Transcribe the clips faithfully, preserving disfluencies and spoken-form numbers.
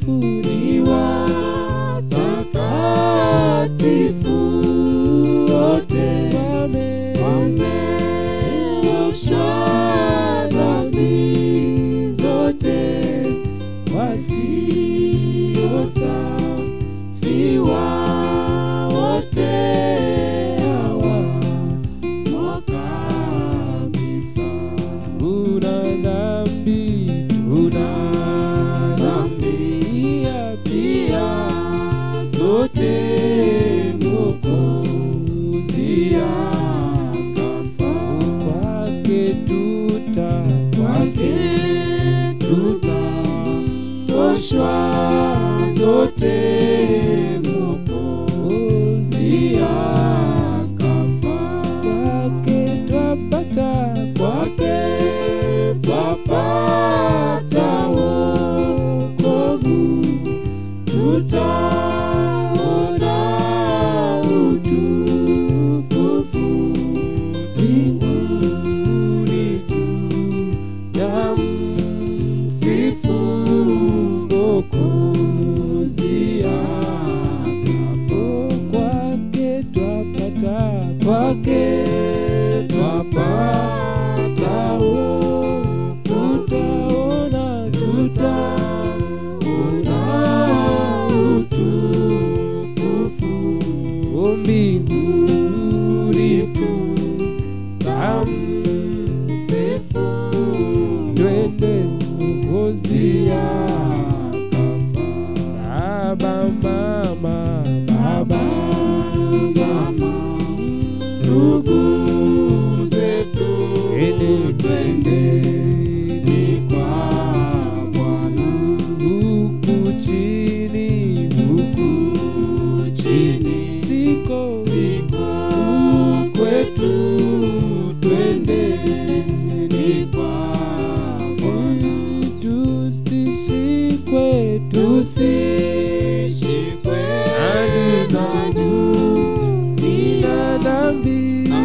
ni watakatifu wote, wameoshwa dhambi zote, wasiosafiwa wote hawa kabisa. Tuna dhambi, tuna dhambi pia sote, Mwokozi akafa kwake, tuta kwake tutatoshwa zote, Mwokozi akafa kwake, twapata kwake twapata wokovu, tutaona utukufu mbinguni, tutamsifu Mwokozi akafa kwake, twapata kwake twapata wokovu, tutaona tutaona utukufu mbinguni, tutamsifu, twende Mwokozi akafa. Baba mama, baba mama, ndugu zetu, twende ni kwa Bwana. Huku chini, huku chini, siko siko kwetu, twende ni kwa Bwana. Tusishikwe, tusishikwe na dunia, dhambi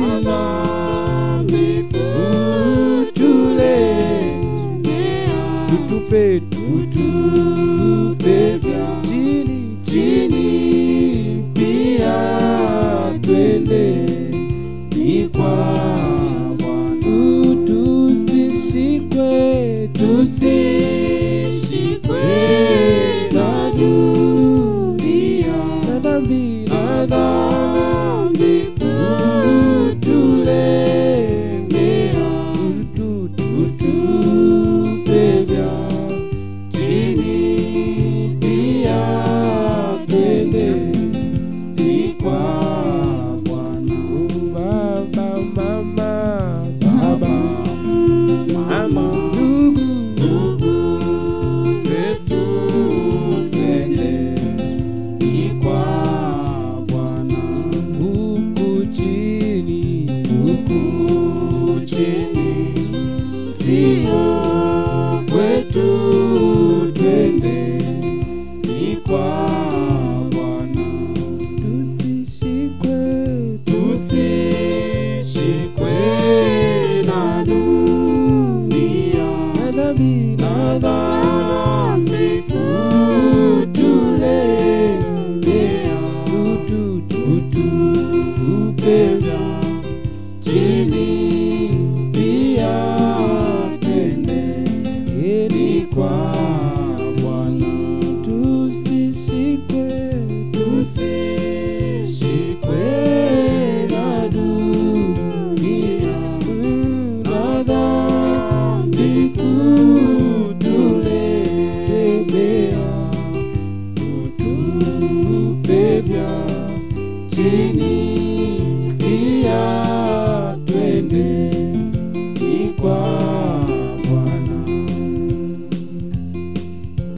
tutupe, tutupe vya chini chini pia, twende ni kwa Bwana. Tusishikwe, tusishikwe na dunia, na dhambi na dhambi kutulemea, tutupe vya chini pia, twende ni kwa Bwana. Baba mama, baba mama, ndugu ndugu zetu, twende ni kwa Bwana. Huku chini, huku chini, sio kwetu, twende ni kwa Bwana. Tusishikwe, tusishikwe na dunia, na dhambi na dhambi kutulemea, tutupe vya chini pia, twende ni kwa Bwana. Tusishikwe, tusishikwe na dunia, na dhambi kutulemea, tutupe vya chini pia,